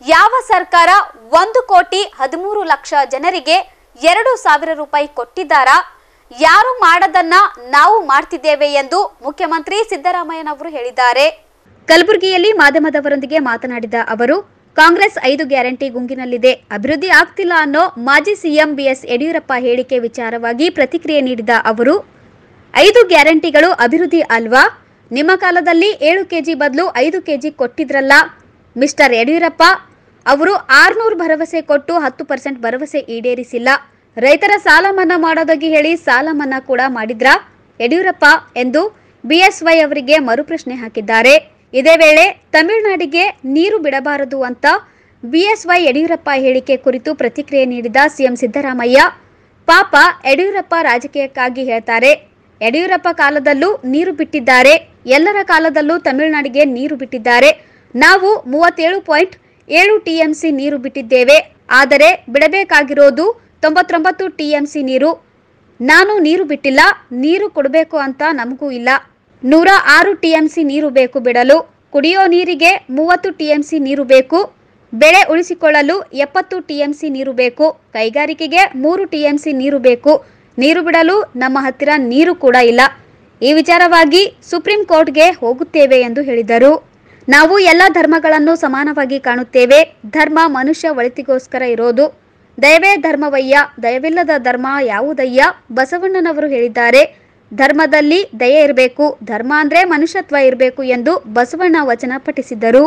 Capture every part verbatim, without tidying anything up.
ಯಾವ ಸರ್ಕಾರ ಒಂದು ಕೋಟಿ ಹದಿಮೂರು ಲಕ್ಷ ಜನರಿಗೆ ಎರಡು ಸಾವಿರ ರೂಪಾಯಿ ಕೊಟ್ಟಿದ್ದಾರಾ? ಯಾರು ಮಾಡದನ್ನ ನಾವು ಮಾಡ್ತಿದ್ದೇವೆ ಎಂದು ಮುಖ್ಯಮಂತ್ರಿ ಸಿದ್ದರಾಮಯ್ಯನವರು ಹೇಳಿದ್ದಾರೆ. ಕಲಬುರಗಿಯಲ್ಲಿ ಮಾಧ್ಯಮದವರೊಂದಿಗೆ ಮಾತನಾಡಿದ ಅವರು, ಕಾಂಗ್ರೆಸ್ ಐದು ಗ್ಯಾರಂಟಿ ಗುಂಗಿನಲ್ಲಿದೆ, ಅಭಿವೃದ್ಧಿ ಆಗ್ತಿಲ್ಲ ಅನ್ನೋ ಮಾಜಿ ಸಿಎಂ ಬಿಎಸ್ ಯಡಿಯೂರಪ್ಪ ಹೇಳಿಕೆ ವಿಚಾರವಾಗಿ ಪ್ರತಿಕ್ರಿಯೆ ನೀಡಿದ ಅವರು, ಐದು ಗ್ಯಾರಂಟಿಗಳು ಅಭಿವೃದ್ಧಿ ಅಲ್ವಾ? ನಿಮ್ಮ ಕಾಲದಲ್ಲಿ ಏಳು ಕೆಜಿ ಬದಲು ಐದು ಕೆಜಿ ಕೊಟ್ಟಿದ್ರಲ್ಲ ಮಿಸ್ಟರ್ ಯಡಿಯೂರಪ್ಪ ಅವರು ಆರ್ನೂರು ಭರವಸೆ ಕೊಟ್ಟು ಹತ್ತು ಪರ್ಸೆಂಟ್ ಭರವಸೆ ಈಡೇರಿಸಿಲ್ಲ. ರೈತರ ಸಾಲ ಮನ್ನಾ ಮಾಡೋದಾಗಿ ಹೇಳಿ ಸಾಲ ಮನ್ನಾ ಕೂಡ ಮಾಡಿದ್ರಾ ಯಡಿಯೂರಪ್ಪ ಎಂದು ಬಿಎಸ್ವೈ ಅವರಿಗೆ ಮರುಪ್ರಶ್ನೆ ಹಾಕಿದ್ದಾರೆ. ಇದೇ ವೇಳೆ ತಮಿಳುನಾಡಿಗೆ ನೀರು ಬಿಡಬಾರದು ಅಂತ ಬಿಎಸ್ವೈ ಯಡಿಯೂರಪ್ಪ ಹೇಳಿಕೆ ಕುರಿತು ಪ್ರತಿಕ್ರಿಯೆ ನೀಡಿದ ಸಿಎಂ ಸಿದ್ದರಾಮಯ್ಯ, ಪಾಪ ಯಡಿಯೂರಪ್ಪ ರಾಜಕೀಯಕ್ಕಾಗಿ ಹೇಳ್ತಾರೆ. ಯಡಿಯೂರಪ್ಪ ಕಾಲದಲ್ಲೂ ನೀರು ಬಿಟ್ಟಿದ್ದಾರೆ, ಎಲ್ಲರ ಕಾಲದಲ್ಲೂ ತಮಿಳುನಾಡಿಗೆ ನೀರು ಬಿಟ್ಟಿದ್ದಾರೆ. ನಾವು ಮೂವತ್ತೇಳು ಪಾಯಿಂಟ್ ಏಳು ಟಿಎಂಸಿ ನೀರು ಬಿಟ್ಟಿದ್ದೇವೆ, ಆದರೆ ಬಿಡಬೇಕಾಗಿರೋದು ತೊಂಬತ್ತೊಂಬತ್ತು ಟಿಎಂಸಿ ನೀರು. ನಾನು ನೀರು ಬಿಟ್ಟಿಲ್ಲ, ನೀರು ಕೊಡಬೇಕು ಅಂತ ನಮಗೂ ಇಲ್ಲ. ನೂರ ಆರು ಟಿಎಂಸಿ ನೀರು ಬೇಕು ಬಿಡಲು. ಕುಡಿಯೋ ನೀರಿಗೆ ಮೂವತ್ತು ಟಿಎಂಸಿ ನೀರು ಬೇಕು. ಬೆಳೆ ಉಳಿಸಿಕೊಳ್ಳಲು ಎಪ್ಪತ್ತು ಟಿಎಂಸಿ ನೀರು ಬೇಕು. ಕೈಗಾರಿಕೆಗೆ ಮೂರು ಟಿಎಂಸಿ ನೀರು ಬೇಕು. ನೀರು ಬಿಡಲು ನಮ್ಮ ಹತ್ತಿರ ನೀರು ಕೂಡ ಇಲ್ಲ. ಈ ವಿಚಾರವಾಗಿ ಸುಪ್ರೀಂ ಕೋರ್ಟ್ಗೆ ಹೋಗುತ್ತೇವೆ ಎಂದು ಹೇಳಿದರು. ನಾವು ಎಲ್ಲ ಧರ್ಮಗಳನ್ನು ಸಮಾನವಾಗಿ ಕಾಣುತ್ತೇವೆ. ಧರ್ಮ ಮನುಷ್ಯ ಒಳಿತಿಗೋಸ್ಕರ ಇರೋದು. ದಯವೇ ಧರ್ಮವಯ್ಯ, ದಯವಿಲ್ಲದ ಧರ್ಮ ಯಾವುದಯ್ಯ ಬಸವಣ್ಣನವರು ಹೇಳಿದ್ದಾರೆ. ಧರ್ಮದಲ್ಲಿ ದಯೆ ಇರಬೇಕು, ಧರ್ಮ ಅಂದ್ರೆ ಮನುಷ್ಯತ್ವ ಇರಬೇಕು ಎಂದು ಬಸವಣ್ಣ ವಚನ ಪಠಿಸಿದರು.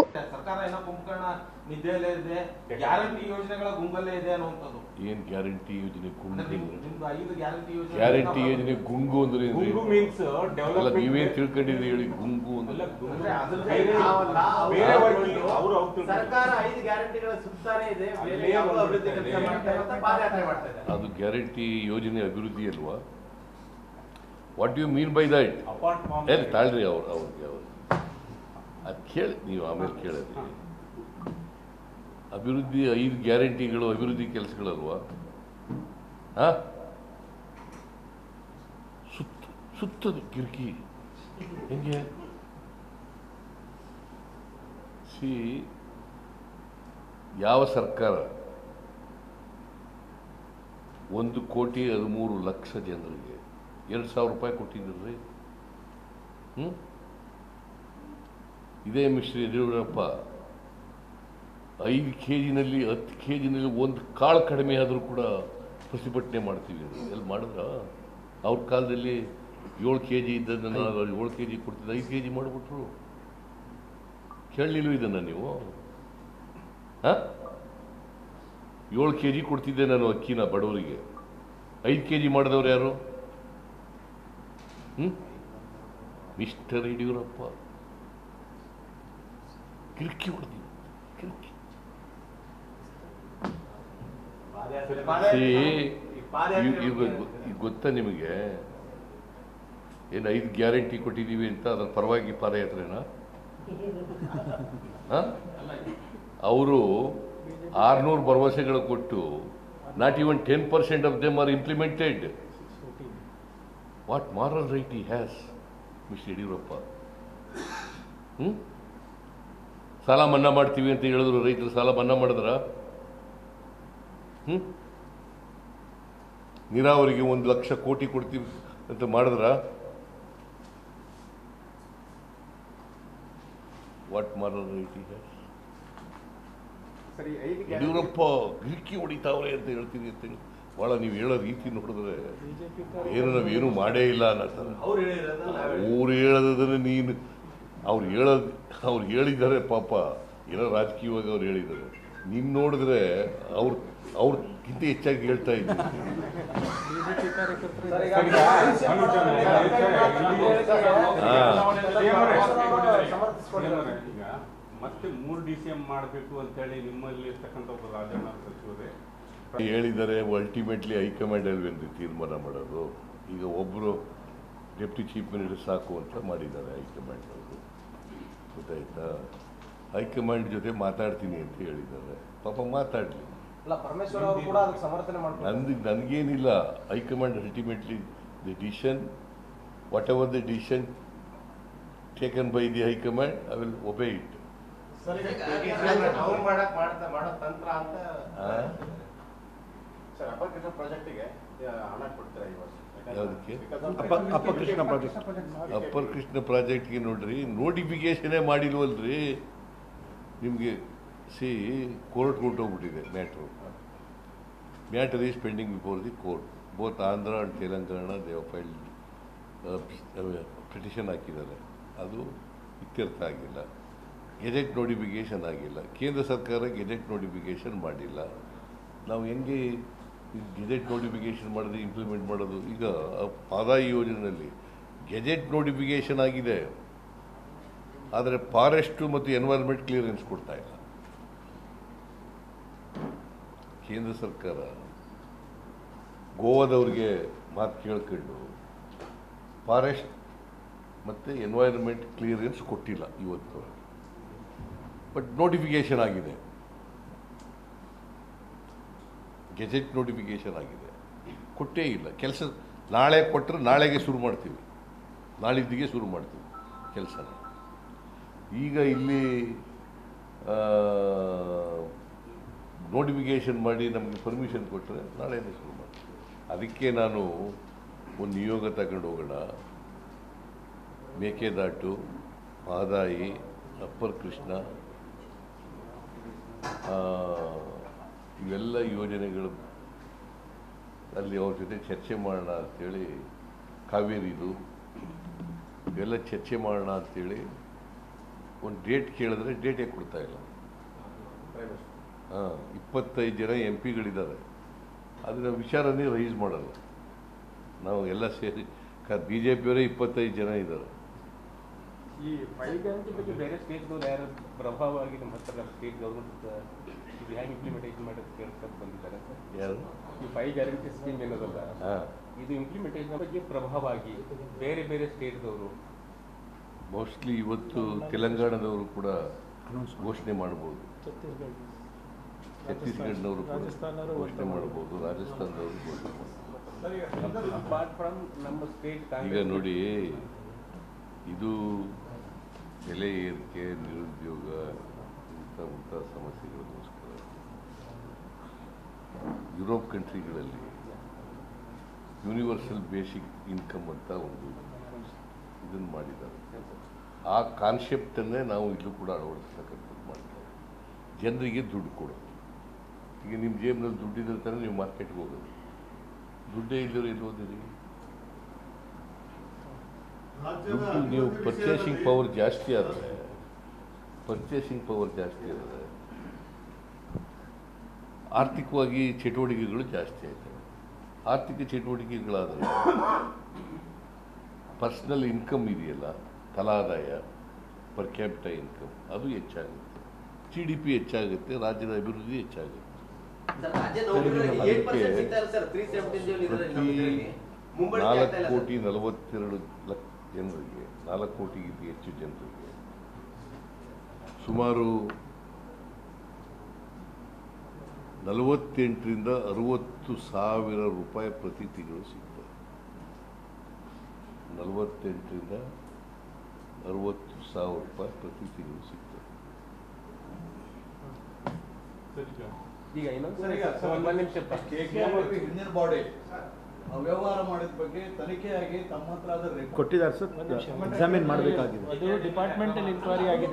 ಏನ್ ಗ್ಯಾರಂಟಿ ಯೋಜನೆ ಗ್ಯಾರಂಟಿ ಯೋಜನೆ ಗುಂಗು ಅಂದ್ರೆ ಅಲ್ಲ, ನೀವೇನ್ ತಿಳ್ಕೊಂಡಿದ್ರಿ ಹೇಳಿ? ಗುಂಗು ಅಂದ್ರೆ ಅದು ಗ್ಯಾರಂಟಿ ಯೋಜನೆ ಅಭಿವೃದ್ಧಿ ಅಲ್ವಾ? What you mean by that? ಏನ್ ತಾಳ್ರಿ ಅವ್ರು ಅವ್ರಿಗೆ ಅವ್ರು ಅದು ಕೇಳಿ, ನೀವು ಆಮೇಲೆ ಕೇಳಿದ್ರಿ. ಅಭಿವೃದ್ಧಿ ಐದು ಗ್ಯಾರಂಟಿಗಳು ಅಭಿವೃದ್ಧಿ ಕೆಲಸಗಳಲ್ವಾ? ಹಾ, ಸುತ್ತ ಸುತ್ತದ ಕಿರಿಕಿ ಹೆಂಗೆ? ಸಿ ಯಾವ ಸರ್ಕಾರ ಒಂದು ಕೋಟಿ ಹದಿಮೂರು ಲಕ್ಷ ಜನರಿಗೆ ಎರಡು ಸಾವಿರ ರೂಪಾಯಿ ಕೊಟ್ಟಿದ್ರಿ? ಹ್ಮ್ ಇದೇ ಮಿಸ್ಟರ್ ಯಡಿಯೂರಪ್ಪ ಐದು ಕೆ ಜಿನಲ್ಲಿ ಹತ್ತು ಕೆ ಜಿನಲ್ಲಿ ಒಂದು ಕಾಳು ಕಡಿಮೆ ಆದರೂ ಕೂಡ ಪ್ರತಿಭಟನೆ ಮಾಡ್ತೀವಿ. ಎಲ್ಲಿ ಮಾಡಿದ್ರ? ಅವ್ರ ಕಾಲದಲ್ಲಿ ಏಳು ಕೆ ಜಿ ಇದ್ದದನ್ನು ಏಳು ಕೆ ಜಿ ಕೊಡ್ತಿದ್ದ ಐದು ಕೆ ಜಿ ಮಾಡಿಬಿಟ್ರು. ಕೇಳಲಿಲ್ಲ ಇದನ್ನು ನೀವು? ಹಾಂ, ಏಳು ಕೆ ಜಿ ಕೊಡ್ತಿದ್ದೆ ನಾನು ಅಕ್ಕಿನ ಬಡವರಿಗೆ, ಐದು ಕೆ ಜಿ ಮಾಡಿದವ್ರು ಯಾರು? ಹ್ಞೂ ಮಿಸ್ಟರ್ ಯಡಿಯೂರಪ್ಪ ಕಿರ್ಕಿ ಹೊಡೆದಿ ಕಿರ್ಕಿ. ಈಗ ಗೊತ್ತಾ ನಿಮಗೆ ಏನು ಐದು ಗ್ಯಾರಂಟಿ ಕೊಟ್ಟಿದ್ದೀವಿ ಅಂತ ಅದರ ಪರವಾಗಿ ಪಾದಯಾತ್ರೆನಾ? ಅವರು ಆರ್ನೂರು ಭರವಸೆಗಳು ಕೊಟ್ಟು not even ten percent of them are implemented. What moral right he has mister Yeddyurappa? ಹ್ಞೂ ಸಾಲ ಮನ್ನಾ ಮಾಡ್ತೀವಿ ಅಂತ ಹೇಳಿದ್ರು, ರೈತರು ಸಾಲ ಮನ್ನಾ ಮಾಡಿದ್ರ? ಹ್ಞೂ ನೀರಾವರಿಗೆ ಒಂದು ಲಕ್ಷ ಕೋಟಿ ಕೊಡ್ತೀವಿ ಅಂತ ಮಾಡಿದ್ರ? What moral right he has? Yeddyurappa ಗಿರ್ಕಿ ಹೊಡಿತಾವ್ರೆ ಅಂತ ಹೇಳ್ತೀವಿ ಅಂತ ಹೇಳಿ ಭಾಳ ನೀವು ಹೇಳೋ ರೀತಿ ನೋಡಿದ್ರೆ ಏನು ನಾವೇನು ಮಾಡೇ ಇಲ್ಲ ಅನ್ನೋ ಅವ್ರು ಹೇಳೋದನ್ನು ನೀನು ಅವ್ರು ಹೇಳೋದು ಅವ್ರು ಹೇಳಿದ್ದಾರೆ. ಪಾಪ ಏನೋ ರಾಜಕೀಯವಾಗಿ ಅವ್ರು ಹೇಳಿದ್ದಾರೆ. ನೀನು ನೋಡಿದ್ರೆ ಅವ್ರು ಅವ್ರಿಗಿಂತ ಹೆಚ್ಚಾಗಿ ಹೇಳ್ತಾ ಇದ್ದೀವಿ. ಮತ್ತೆ ಮೂರು ಡಿ ಸಿ ಎಂ ಮಾಡಬೇಕು ಅಂತ ಹೇಳಿ ನಿಮ್ಮಲ್ಲಿ ಇರ್ತಕ್ಕಂಥ ಒಬ್ಬ ರಾಜಣ್ಣ ಸಚಿವರೇ ಹೇಳಿದ್ದಾರೆ. ಅಲ್ಟಿಮೇಟ್ಲಿ ಹೈಕಮಾಂಡ್ ಅಲ್ವೇನ್ರಿ ತೀರ್ಮಾನ ಮಾಡೋದು? ಈಗ ಒಬ್ಬರು ಡೆಪ್ಟಿ ಚೀಫ್ ಮಿನಿಸ್ಟರ್ ಸಾಕು ಅಂತ ಮಾಡಿದ್ದಾರೆ ಹೈಕಮಾಂಡ್ ಅವರು, ಗೊತ್ತಾಯ್ತಾ? ಹೈಕಮಾಂಡ್ ಜೊತೆ ಮಾತಾಡ್ತೀನಿ ಅಂತ ಹೇಳಿದ್ದಾರೆ. ಪಾಪ ಮಾತಾಡಲಿ, ನಂದು ನನಗೇನಿಲ್ಲ. High command ultimately the decision, whatever the decision taken by the high command, I will obey it. ಅವ್ರು ಮಾಡಕ್ ಮಾಡ್ತಾ ಮಾಡೋ ತಂತ್ರ ಅಂತ ಸರ್ ಅಪರ್ ಕೃಷ್ಣ ಪ್ರಾಜೆಕ್ಟಿಗೆ ಹಣ ಕೊಡ್ತೀರಾ ಈ ವರ್ಷ? ಯಾವುದಕ್ಕೆ? Upper Krishna project upper Krishna ಪ್ರಾಜೆಕ್ಟ್ಗೆ ನೋಡ್ರಿ, ನೋಟಿಫಿಕೇಶನೇ ಮಾಡಿಲ್ವಲ್ರಿ. ನಿಮಗೆ ಸಿ ಕೋರ್ಟ್ ಹೊಂಟೋಗ್ಬಿಟ್ಟಿದೆ matter. Matter is pending before the court. Both Andhra and Telangana they've file petition ಹಾಕಿದ್ದಾರೆ. ಅದು ಇತ್ಯರ್ಥ ಆಗಿಲ್ಲ. ಗೆಜೆಟ್ ನೋಟಿಫಿಕೇಷನ್ ಆಗಿಲ್ಲ. ಕೇಂದ್ರ ಸರ್ಕಾರ ಗೆಜೆಟ್ ನೋಟಿಫಿಕೇಷನ್ ಮಾಡಿಲ್ಲ. ನಾವು ಹೆಂಗೆ ಗೆಜೆಟ್ ನೋಟಿಫಿಕೇಷನ್ ಮಾಡಿದ್ರೆ ಇಂಪ್ಲಿಮೆಂಟ್ ಮಾಡೋದು? ಈಗ ಆದಾಯ ಯೋಜನೆಯಲ್ಲಿ ಗೆಜೆಟ್ ನೋಟಿಫಿಕೇಷನ್ ಆಗಿದೆ, ಆದರೆ ಫಾರೆಸ್ಟು ಮತ್ತು ಎನ್ವೈರ್ಮೆಂಟ್ ಕ್ಲಿಯರೆನ್ಸ್ ಕೊಡ್ತಾ ಇಲ್ಲ. ಕೇಂದ್ರ ಸರ್ಕಾರ ಗೋವಾದವ್ರಿಗೆ ಮಾತು ಕೇಳ್ಕೊಂಡು ಫಾರೆಸ್ಟ್ ಮತ್ತು ಎನ್ವೈರ್ಮೆಂಟ್ ಕ್ಲಿಯರೆನ್ಸ್ ಕೊಟ್ಟಿಲ್ಲ ಇವತ್ತು. ಬಟ್ ನೋಟಿಫಿಕೇಷನ್ ಆಗಿದೆ, ಗೆಜೆಟ್ ನೋಟಿಫಿಕೇಷನ್ ಆಗಿದೆ. ಕೊಟ್ಟೇ ಇಲ್ಲ. ಕೆಲಸ ನಾಳೆ ಕೊಟ್ಟರೆ ನಾಳೆಗೆ ಶುರು ಮಾಡ್ತೀವಿ, ನಾಳಿದ್ದಿಗೆ ಶುರು ಮಾಡ್ತೀವಿ ಕೆಲಸನ. ಈಗ ಇಲ್ಲಿ ನೋಟಿಫಿಕೇಷನ್ ಮಾಡಿ ನಮಗೆ ಪರ್ಮಿಷನ್ ಕೊಟ್ಟರೆ ನಾಳೆನೇ ಶುರು ಮಾಡ್ತೀವಿ. ಅದಕ್ಕೆ ನಾನು ಒಂದು ನಿಯೋಗ ತಗೊಂಡು ಹೋಗೋಣ. ಮೇಕೆದಾಟು, ಮಹದಾಯಿ, ಅಪ್ಪರ್ ಕೃಷ್ಣ, ಇವೆಲ್ಲ ಯೋಜನೆಗಳು ಅಲ್ಲಿ ಅವ್ರ ಜೊತೆ ಚರ್ಚೆ ಮಾಡೋಣ ಅಂಥೇಳಿ, ಕಾವೇರಿದು ಇವೆಲ್ಲ ಚರ್ಚೆ ಮಾಡೋಣ ಅಂಥೇಳಿ ಒಂದು ಡೇಟ್ ಕೇಳಿದ್ರೆ ಡೇಟೇ ಕೊಡ್ತಾ ಇಲ್ಲ. ಹಾಂ, ಇಪ್ಪತ್ತೈದು ಜನ ಎಂ ಪಿಗಳಿದ್ದಾರೆ. ಅದರ ವಿಚಾರನೇ ರೈಸ್ ಮಾಡಲ್ಲ. ನಾವು ಎಲ್ಲ ಸೇರಿ ಕ ಬಿ ಜೆ ಪಿಯವರೇ ಇಪ್ಪತ್ತೈದು ಜನ ಇದ್ದಾರೆ. ಈ ಫೈವ್ ಗ್ಯಾರಂಟಿ ಬಗ್ಗೆ ಬೇರೆ ಸ್ಟೇಟ್ಗಳು ಯಾರು ಪ್ರಭಾವ ಆಗಿ ನಮ್ಮ ಹತ್ರ ಸ್ಟೇಟ್ ಗೌರ್ಮೆಂಟ್ ಇದು ಹ್ಯಾಂಗ್ ಇಂಪ್ಲಿಮೆಂಟೇಷನ್ ಮಾಡೋದು ಕೇಳ್ಕೊಂಡು ಬಂದಿದ್ದಾರೆ ಸರ್? ಯಾರು? ಈ ಫೈವ್ ಗ್ಯಾರಂಟಿ ಸ್ಕೀಮ್ ಏನದಲ್ಲ, ಹಾಂ, ಇದು ಇಂಪ್ಲಿಮೆಂಟೇಷನ್ ಬಗ್ಗೆ ಪ್ರಭಾವ ಆಗಿ ಬೇರೆ ಬೇರೆ ಸ್ಟೇಟ್ದವರು ಮೋಸ್ಟ್ಲಿ ಇವತ್ತು ತೆಲಂಗಾಣದವರು ಕೂಡ ಘೋಷಣೆ ಮಾಡ್ಬೋದು, ಛತ್ತೀಸ್ಗಢನವರು ಕೂಡ ಘೋಷಣೆ ಮಾಡ್ಬೋದು, ರಾಜಸ್ಥಾನದವರು ಘೋಷಣೆ ಮಾಡ್ಬೋದು. ಅಪಾರ್ಟ್ ಫ್ರಮ್ ನಮ್ಮ ಸ್ಟೇಟ್ ಈಗ ನೋಡಿ, ಇದು ಬೆಲೆ ಏರಿಕೆ, ನಿರುದ್ಯೋಗ, ಇಂಥ ಇಂಥ ಸಮಸ್ಯೆಗಳಿಗೋಸ್ಕರ ಯುರೋಪ್ ಕಂಟ್ರಿಗಳಲ್ಲಿ ಯೂನಿವರ್ಸಲ್ ಬೇಸಿಕ್ ಇನ್ಕಮ್ ಅಂತ ಒಂದು ಇದನ್ನು ಮಾಡಿದ್ದಾರೆ. ಆ ಕಾನ್ಸೆಪ್ಟನ್ನೇ ನಾವು ಇಲ್ಲೂ ಕೂಡ ಅಳವಡಿಸ್ತಕ್ಕಂಥದ್ದು ಮಾಡ್ತಾರೆ. ಜನರಿಗೆ ದುಡ್ಡು ಕೊಡೋದು. ಈಗ ನಿಮ್ಮ ಜೇಬಿನಲ್ಲಿ ದುಡ್ಡಿದ್ರೆ ತಾನೇ ನೀವು ಮಾರ್ಕೆಟ್ಗೆ ಹೋಗೋದು. ದುಡ್ಡೇ ಇಲ್ಲದ್ರೆ ಎಲ್ಲಿ ಹೋದಿರಿ? ದುಡ್ಡು ನೀವು ಪರ್ಚೇಸಿಂಗ್ ಪವರ್ ಜಾಸ್ತಿ ಆದರೆ ಪರ್ಚೇಸಿಂಗ್ ಪವರ್ ಜಾಸ್ತಿ ಆದರೆ ಆರ್ಥಿಕವಾಗಿ ಚಟುವಟಿಕೆಗಳು ಜಾಸ್ತಿ ಆಯ್ತವೆ. ಆರ್ಥಿಕ ಚಟುವಟಿಕೆಗಳಾದರೆ ಪರ್ಸ್ನಲ್ ಇನ್ಕಮ್ ಇದೆಯಲ್ಲ, ತಲಾದಾಯ, ಪರ್ ಕ್ಯಾಪಿಟಲ್ ಇನ್ಕಮ್, ಅದು ಹೆಚ್ಚಾಗುತ್ತೆ. ಜಿ ಡಿ ಪಿ ಹೆಚ್ಚಾಗುತ್ತೆ, ರಾಜ್ಯದ ಅಭಿವೃದ್ಧಿ ಹೆಚ್ಚಾಗುತ್ತೆ. ಪ್ರತಿ ನಾಲ್ಕು ಕೋಟಿ ನಲವತ್ತೆರಡು ಲಕ್ಷ ಜನರಿಗೆ, ನಾಲ್ಕು ಕೋಟಿಗಿಂತ ಹೆಚ್ಚು ಜನರಿಗೆ ಸುಮಾರು ನಲವತ್ತೆಂಟರಿಂದ ಅರುವತ್ತು ಸಾವಿರ ರೂಪಾಯಿ ಪ್ರತಿ ತಿಂಗಳು ಸಿಗ್ತದೆ. ನಲವತ್ತೆಂಟರಿಂದ ಅರುವತ್ತು ಸಾವಿರ ರೂಪಾಯಿ ಪ್ರತಿ ತಿಂಗಳು ಸಿಗ್ತದೆ. ಈಗ ಇನ್ನೊಂದು ನಿಮಿಷ ಇಂಡಿಯನ್ ಬಾಡಿ ಅವ್ಯವಹಾರ ಮಾಡಿದ ಬಗ್ಗೆ ತನಿಖೆಯಾಗಿ ತಮ್ಮ ಹತ್ರ ಅದರ ಕೊಟ್ಟಿದ್ದಾರೆ ಸರ್, ಎಕ್ಸಾಮಿನ್ ಮಾಡಬೇಕಾಗಿದೆ. ಇದು ಡಿಪಾರ್ಟ್ಮೆಂಟಲ್ ಇನ್ಕ್ವೈರಿ ಆಗಿದೆ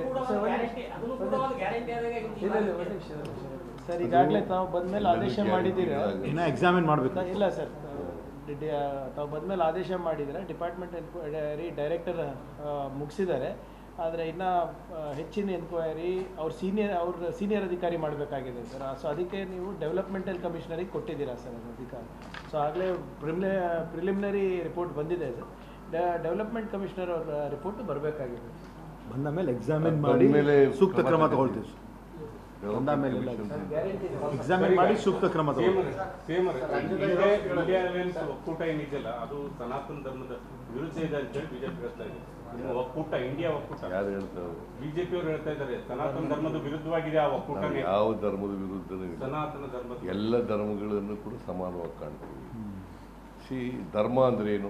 ಸರ್. ಈಗಾಗಲೇ ತಾವು ಬಂದ್ಮೇಲೆ ಆದೇಶ ಮಾಡಿದ್ದೀರಾ, ಇನ್ನ ಎಕ್ಸಾಮಿನ್ ಮಾಡಬೇಕು. ಇಲ್ಲ ಸರ್, ತಾವು ಬಂದ್ಮೇಲೆ ಆದೇಶ ಮಾಡಿದರೆ ಡಿಪಾರ್ಟ್ಮೆಂಟ್ ಎನ್ಕ್ವೈರಿ ಡೈರೆಕ್ಟರ್ ಮುಗಿಸಿದ್ದಾರೆ. ಆದರೆ ಇನ್ನು ಹೆಚ್ಚಿನ ಎನ್ಕ್ವೈರಿ ಅವ್ರ ಸೀನಿಯರ್ ಅವ್ರ ಸೀನಿಯರ್ ಅಧಿಕಾರಿ ಮಾಡಬೇಕಾಗಿದೆ ಸರ್. ಸೊ ಅದಕ್ಕೆ ನೀವು ಡೆವಲಪ್ಮೆಂಟಲ್ ಕಮಿಷನರಿಗೆ ಕೊಟ್ಟಿದ್ದೀರಾ ಸರ್ ಅದು ಅಧಿಕಾರ. ಸೊ ಆಗಲೇ ಪ್ರಿಮ್ಲೆ ಪ್ರಿಲಿಮಿನರಿ ರಿಪೋರ್ಟ್ ಬಂದಿದೆ ಸರ್. ಡೆವಲಪ್ಮೆಂಟ್ ಕಮಿಷನರ್ ಅವ್ರ ರಿಪೋರ್ಟ್ ಬರಬೇಕಾಗಿದೆ. ಬಂದ ಮೇಲೆ ಎಕ್ಸಾಮಿನ್ ಮಾಡಿ ಸೂಕ್ತ ಕ್ರಮ ತಗೊಳ್ತೀವಿ. ಬಂದ ಮೇಲೆ ಎಕ್ಸಾಮಿನ್ ಮಾಡಿ ಸೂಕ್ತ ಕ್ರಮ ತಗೊಳ್ತೀವಿ. ಸೇಮ್ ಇಂಡಿಯಾ ಅಲಯನ್ಸ್ ಒಕ್ಕೂಟ ಏನಿದೆಯಲ್ಲ, ಅದು ಸನಾತನ ಧರ್ಮದ ವಿರುದ್ಧ ಇದೆ ಅಂತೇಳಿ ಬಿಜೆಪಿ ಹೇಳ್ತಾ ಇದೆ. ಒಕ್ಕೂಟ, ಇಂಡಿಯಾ ಒಕ್ಕೂಟ, ಯಾರು ಹೇಳ್ತಾರೆ? ಬಿಜೆಪಿ ಅವರು ಹೇಳ್ತಾ ಇದ್ದಾರೆ ಸನಾತನ ಧರ್ಮದ ವಿರುದ್ಧವಾಗಿದೆ ಆ ಒಕ್ಕೂಟ. ಯಾವ ಧರ್ಮದ ವಿರುದ್ಧನೂ ಇಲ್ಲ. ಸನಾತನ ಧರ್ಮದ ಎಲ್ಲ ಧರ್ಮಗಳನ್ನು ಕೂಡ ಸಮಾನವಾಗಿ ಕಾಣ್ತೀವಿ. ಸಿ, ಧರ್ಮ ಅಂದ್ರೆ ಏನು?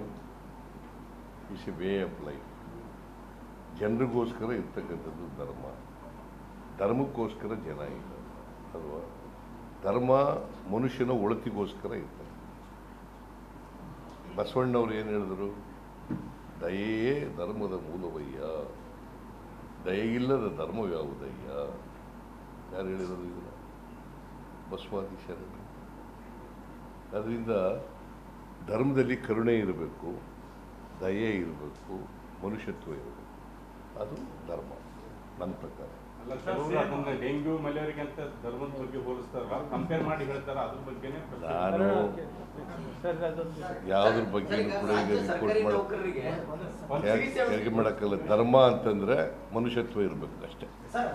It's a way of life. ಜನರಿಗೋಸ್ಕರ ಇರ್ತಕ್ಕಂಥದ್ದು ಧರ್ಮ. ಧರ್ಮಕ್ಕೋಸ್ಕರ ಜನ ಇಲ್ಲ ಅಲ್ವಾ? ಧರ್ಮ ಮನುಷ್ಯನ ಒಳತಿಗೋಸ್ಕರ ಇರ್ತಾರೆ. ಬಸವಣ್ಣವ್ರು ಏನು ಹೇಳಿದ್ರು? ದಯೆಯೇ ಧರ್ಮದ ಮೂಲವಯ್ಯ, ದಯೆಯಿಲ್ಲದ ಧರ್ಮವ್ಯಾವುದಯ್ಯ. ಯಾರು ಹೇಳಿದರು ಇದನ್ನು? ಬಸವಾದಿ ಶರಣರು. ಅದರಿಂದ ಧರ್ಮದಲ್ಲಿ ಕರುಣೆ ಇರಬೇಕು, ದಯೆ ಇರಬೇಕು, ಮನುಷ್ಯತ್ವ ಇರಬೇಕು. ಅದು ಧರ್ಮ ನನ್ನ ಪ್ರಕಾರ. ಅಲ್ಲ, ಕೆಲವರು ಅದನ್ನ ಡೆಂಗ್ಯೂ ಮಲೇರಿಯಾ ಅಂತ ಧರ್ಮದ ಬಗ್ಗೆ ಹೋಲಿಸ್ತಾರ, ಕಂಪೇರ್ ಮಾಡಿ ಹೇಳ್ತಾರ. ಅದ್ರ ಬಗ್ಗೆನೇ ನಾನು ಯಾವುದ್ರ ಬಗ್ಗೆನೂ ಕೂಡ ಈಗ ರಿಪೋರ್ಟ್ ಮಾಡ ಹೇಗೆ ಮಾಡೋಕ್ಕಲ್ಲ. ಧರ್ಮ ಅಂತಂದ್ರೆ ಮನುಷ್ಯತ್ವ ಇರಬೇಕು ಅಷ್ಟೇ.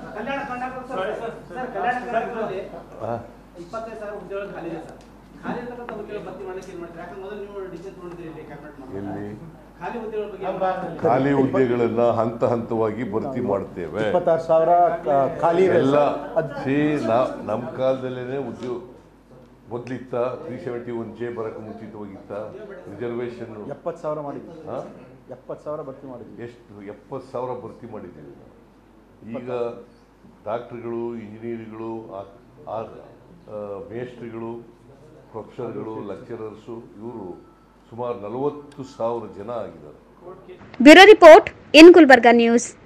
ಇಪ್ಪತ್ತೈದು ಸಾವಿರ ಉದ್ಯೋಗ ಖಾಲಿ ಇದೆ ಸರ್. ಖಾಲಿ ಇರ್ತಕ್ಕಂಥ ಉದ್ಯೋಗ ಭರ್ತಿ ಮಾಡಲಿಕ್ಕೆ ಏನು ಮಾಡ್ತಾರೆ? ಯಾಕಂದ್ರೆ ಮೊದಲು ನೀವು ಡಿಸಿಷನ್ ನೋಡಿದ್ದೀರಿ ಕ್ಯಾಬಿನೆಟ್ ಎಲ್ಲಿ ಖಾಲಿ ಉದ್ಯೋಗ ಬಗ್ಗೆ ಖಾಲಿ ಹುದ್ದೆಗಳನ್ನ ಹಂತ ಹಂತವಾಗಿ ಭರ್ತಿ ಮಾಡ್ತೇವೆ. ಇಪ್ಪತ್ತಾರು ಸಾವಿರ ಖಾಲಿ ಎಲ್ಲ ಸಿ ನಮ್ಮ ಕಾಲದಲ್ಲೇ ಉದ್ಯೋಗ ಮೊದಲಿತ್ತ. ತ್ರೀ ಸೆವೆಂಟಿ ಒನ್ ಜೆ ಬರೋಕ್ಕೆ ಮುಂಚಿತವಾಗಿತ್ತ ರಿಸರ್ವೇಷನ್. ಎಪ್ಪತ್ತು ಸಾವಿರ ಮಾಡಿದ್ವಿ. ಹಾಂ, ಎಪ್ಪತ್ತು ಸಾವಿರ ಭರ್ತಿ ಮಾಡಿದ್ವಿ. ಎಷ್ಟು? ಎಪ್ಪತ್ತು ಸಾವಿರ ಭರ್ತಿ ಮಾಡಿದ್ದೀವಿ ನಾವು. ಈಗ ಡಾಕ್ಟ್ರುಗಳು, ಇಂಜಿನಿಯರ್ಗಳು, ಮೇಸ್ಟ್ರಿಗಳು, ಪ್ರೊಫೆಸರ್ಗಳು, ಲೆಕ್ಚರರ್ಸು ಇವರು ಸುಮಾರು ನಲವತ್ತು ಸಾವಿರ ಜನ ಆಗಿದ್ದಾರೆ. Bureau report in Gulbarga news.